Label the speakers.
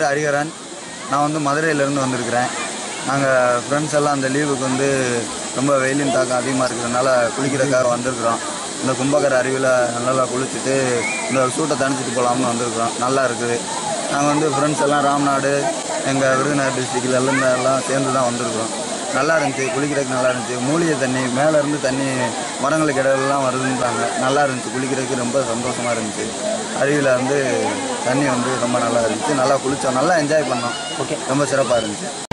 Speaker 1: பேர் ஹரிஹரன். நான் வந்து மதுரையிலேருந்து வந்திருக்கிறேன். நாங்கள் ஃப்ரெண்ட்ஸ் எல்லாம் அந்த லீவுக்கு வந்து ரொம்ப வெயிலின் தாக்கம் அதிகமாக இருக்கிறதுனால குளிக்கிறதுக்காக வந்திருக்கிறோம். இந்த கும்பகர அருவியில் நல்லா குளிச்சுட்டு இந்த சூட்டை தணிச்சிட்டு போகலாம்னு வந்திருக்கிறோம். நல்லா இருக்குது. நாங்கள் வந்து ஃப்ரெண்ட்ஸ் எல்லாம் ராம்நாடு, எங்கள் விருதுநகர் டிஸ்ட்ரிக்டில் எல்லாம் சேர்ந்து தான் வந்திருக்கிறோம். நல்லா இருந்துச்சு, குளிக்கிறதுக்கு நல்லா இருந்துச்சு. மூலிகை தண்ணி மேலேருந்து தண்ணி மரங்களுக்கு இடையிலலாம் வருதுன்றாங்க. நல்லா இருந்துச்சு, குளிக்கிறதுக்கு ரொம்ப சந்தோஷமாக இருந்துச்சு. அருவியில் வந்து தண்ணி வந்து ரொம்ப நல்லா இருந்துச்சு. நல்லா குளித்தோம், நல்லா என்ஜாய் பண்ணோம். ஓகே, ரொம்ப சிறப்பாக இருந்துச்சு.